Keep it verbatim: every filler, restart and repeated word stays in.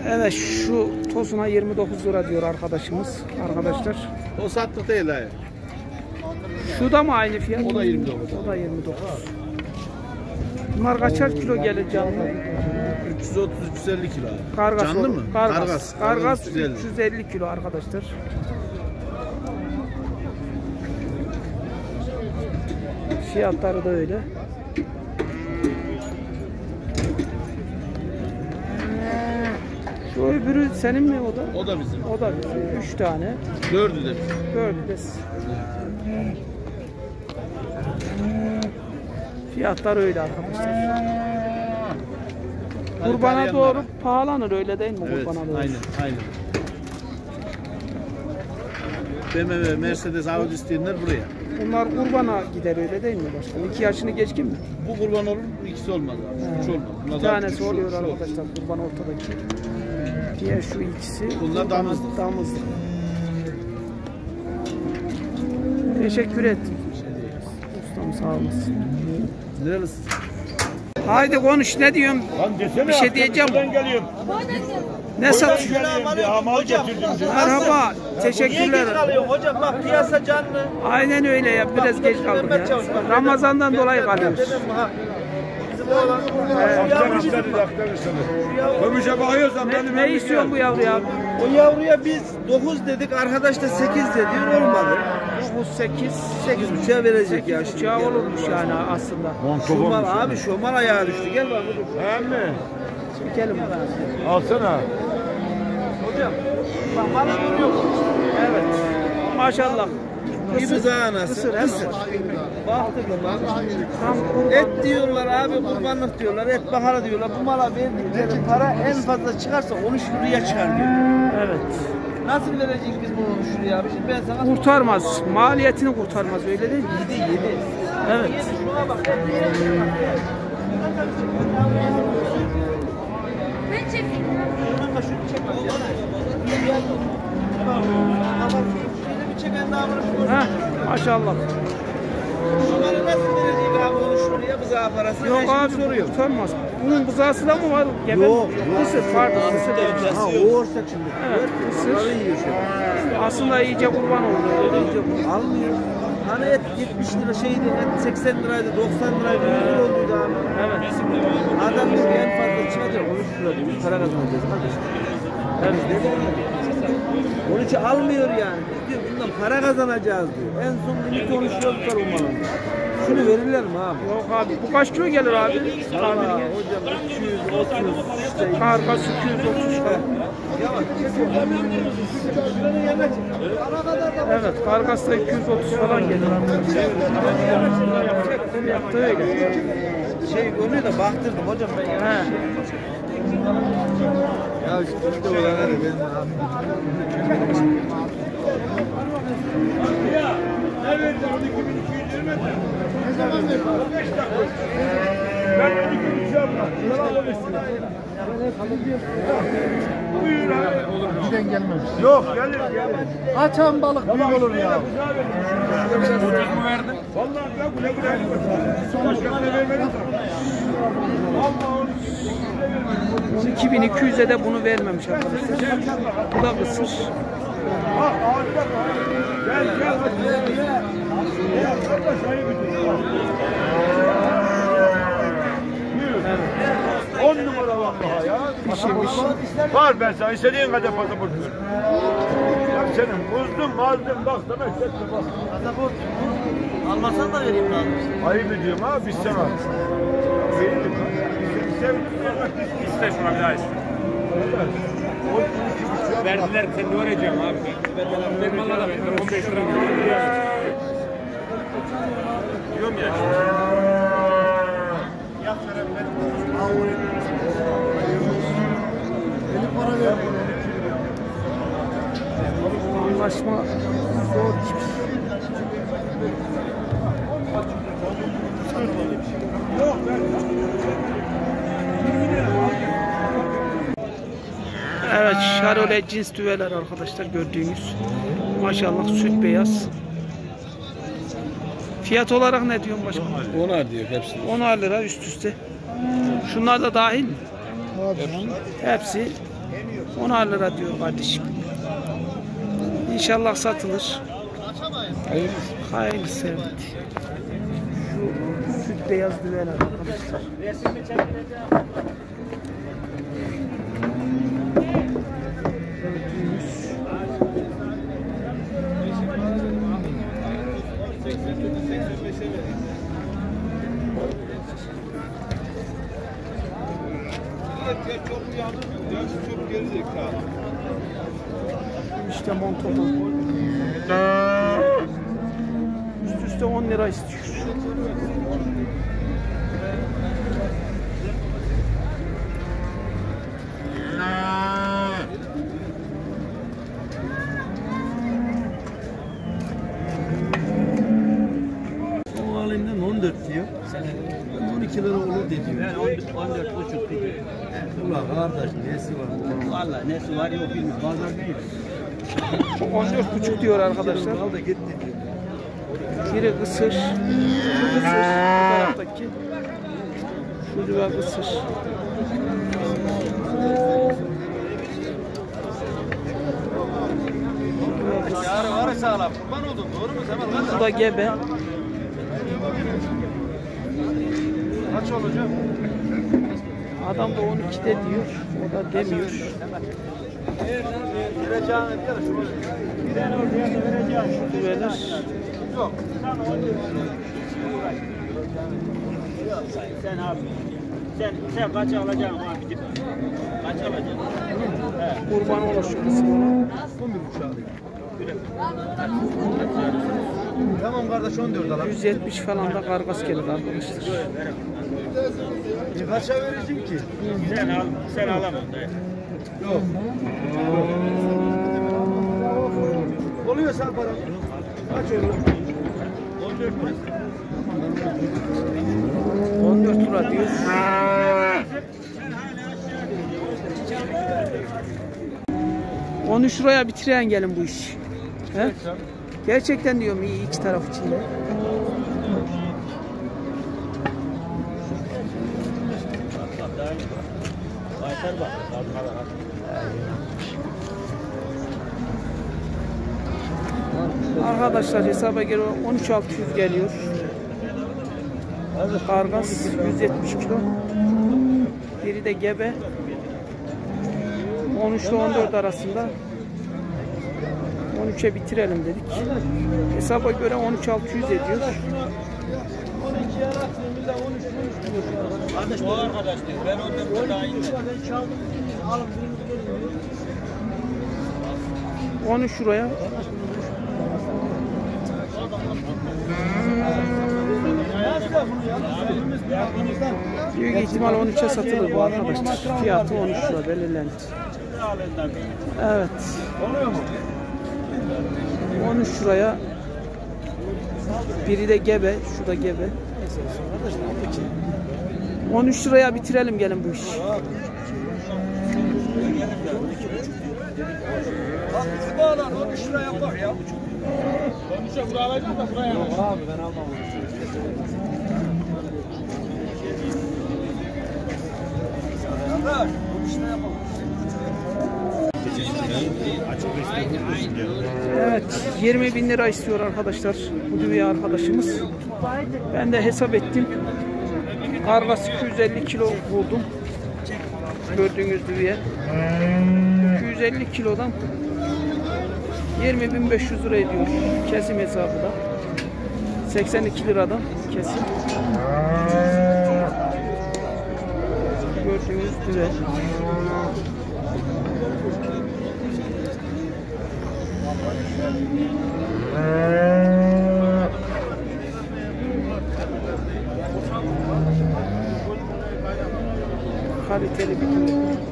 Evet, şu tosuna yirmi dokuz lira diyor arkadaşımız. Arkadaşlar. O sattık değil ha. Şu da mı aynı fiyat? O da yirmi dokuz. O da yirmi dokuz. Bunlar kaçar kilo gelir canlı? üç yüz otuz üç yüz elli kilo. Kargas Canlı mı? Kargas. Kargas, Kargas üç yüz elli. üç yüz elli kilo arkadaşlar. Fiyatları da öyle. Şu öbürü senin mi o da? O da bizim. O da bizim. Üç tane. Dördü de bizim. Dördü de. Fiyatlar öyle arkadaşlar. Kurbana doğru pahalanır öyle değil mi? Evet, Kurbana doğru. aynen, aynen. B M W, Mercedes, Audi isteyenler buraya. Bunlar kurbana gider öyle değil mi başkanım? İki yaşını geçkin mi? Bu kurban olur, ikisi olmaz abi. Üç olmaz. Bir tanesi oluyor arkadaşlar kurban ortadaki. Diğer şu ikisi. Bunlar damızlık. Damızlık. Teşekkür ettim. Ustam sağ olasın. Nerelisin? Haydi konuş, ne diyorsun? Bir şey diyeceğim. Ne satıyorsun? Merhaba, teşekkürler. Hocam bak piyasa canlı. Aynen öyle ya, biraz geç kaldık ya. Ramazan'dan dolayı kalıyoruz. Bizim oğlan. Kömüşe bakıyorsan Ne, ne istiyorsun bu yavru ya? O yavruya biz dokuz dedik, arkadaş da sekiz dedi, olmadı. dokuz, sekiz, sekiz buçuğa verecek ya şimdi. Uçağı olurmuş yani aslında. Şomal abi, şomal ayağa düştü. Gel bak. Hem mi? Çekelim. Alsana. Hocam, bak bana görüyor musun? Evet. Maşallah. Gibi anası. Kısır, Kısır. Baktık bak. Tam kurban. Et diyorlar abi, kurbanlık diyorlar, et bahara diyorlar. Bu mala verdikleri para en fazla çıkarsa onu şuraya çıkar diyor. Evet. Nasıl vereceğiz biz bunu onu şuraya abi? Şimdi ben sana... Kurtarmaz. Maliyetini kurtarmaz, öyle değil mi? Yedi, yedi. Evet. Şuna bak. Ben çekeyim. Ha, maşallah. Bunları nasıl verecek abi onu şuraya bızağı parası? Yok abi, soruyorum. kurtarmaz. Bunun bızası da mı var? Gebe? Yok, Kısır, pardon, kısır. Ha o ortak şimdi. Evet, kısır. Bunları yiyor şimdi. Aslında iyice kurban oldu. İyice almıyor. Hani et yetmiş lira şeydi, et seksen liraydı, doksan liraydı, yüz lira olduydu abi. Evet. Adam diyor ki en fazla çıkacak, on üç lira diyor, biz para kazanacağız kardeşim. Evet. Onun için almıyor yani. Biz diyor bundan para kazanacağız diyor. En son limit on üç lira tutar o malın. Şunu verirler mi abi? Yok abi, bu kaç kilo gelir abi? Valla hocam iki yüz otuz işte. Kargas iki yüz otuz. Evet, kargas da iki yüz otuz falan gelir abi. Yaptı öyle. Şey görünüyor da baktırdım hocam ben ya. He. Ya işte o yani benim abi. Ne zaman verir? beş dakika. Ben on iki bin şey yapmam. Buyur abi. Giden gelmemiş. Yok gelir gelir. Kaçan balık büyük olur ya. Çocuk mu verdin? Vallahi ya bu ne kadar? Başkasına vermedim. on iki bin iki yüze de bunu vermemiş arkadaşlar. Bu da kısır. Gel gel. on numara vallahi ya. Pişirmiş. Var ben sana istediğin kadar pasaport ver. Bak senin uzdun mazdın bak sana işte bak. Pasaport almasan da vereyim lan. Ayıp ediyorum ha biz sana. Verelim ha. İste şuna bir daha iste. Verdiler seni de vereceğim abi. Ben valla da verdiler on beş lira. Diyorum ya. Beni para ver. Anlaşma zor. Evet, Charolais cins düveler arkadaşlar gördüğünüz. Maşallah süt beyaz. Fiyat olarak ne diyorsun başkanım? Onar diyor hepsi. onar lira üst üste. Şunlar da dahil mi? Hepsi onar lira diyor kardeşim. İnşallah satılır. Hayırlısı evet. Şu süt beyaz düvel arkadaşlar. İşte montolu. Üst üste on lira istiyor. O halinden on dört diyor. on iki lira olur dedi. Ben on dört buçuk diyor. Ulan kardeş nesi var? Vallahi nesi var yok bilmiyorum. Pazar değil. on dört buçuk diyor arkadaşlar. Al da git dedi. Biri kısır. Şu kısır. Bu taraftaki. Şu düve kısır. Yarı var sağlam. Kurban oldum. Doğru mu Semal? Bu da gebe. Kaç olacak? Adam da on ikide diyor. O da demiyor. Vereceğini diyor. Şu düveler. Yok. Sen abi. Sen sen kaç alacaksın abi? Kaç alacaksın? Kurban olur şu kısmına. Tamam kardeş on dört alalım. yüz yetmiş falan da kargas gelir arkadaşlar. Kaça vereceksin ki? Sen al, sen alamam da. Yok. Oluyor sen para. Kaç olur? on dört burası. on dört lira diyor. on üç liraya bitiren gelin bu iş. He? Gerçekten diyorum iyi iki taraf içinde. Arkadaşlar hesaba göre on üç altı yüz geliyor. Kargas yüz yetmiş kilo. Biri de gebe. on üç ile on dört arasında. on üçe bitirelim dedik. Hesaba göre on üç altı yüz ediyor. Kardeş bu arkadaş diyor. Ben on dört daha iyi. on üç liraya. Büyük ihtimal on üçe satılır bu arkadaşlar. Fiyatı on üç lira belirlendi. Evet. on üç liraya. Biri de gebe. Şu da gebe. on üç liraya bitirelim gelin bu işi. on üç lira yapar ya. on üçe buraya alacağım da buraya alacağım. Abi ben almam. Evet, yirmi bin lira istiyor arkadaşlar bu düve arkadaşımız. Ben de hesap ettim. Kargas iki yüz elli kilo buldum. Gördüğünüz düve. iki yüz elli kilodan yirmi bin beş yüz lira ediyor. Kesim hesabı da. seksen iki liradan kesim. Gördüğünüz düve. Kaliteli bir düve.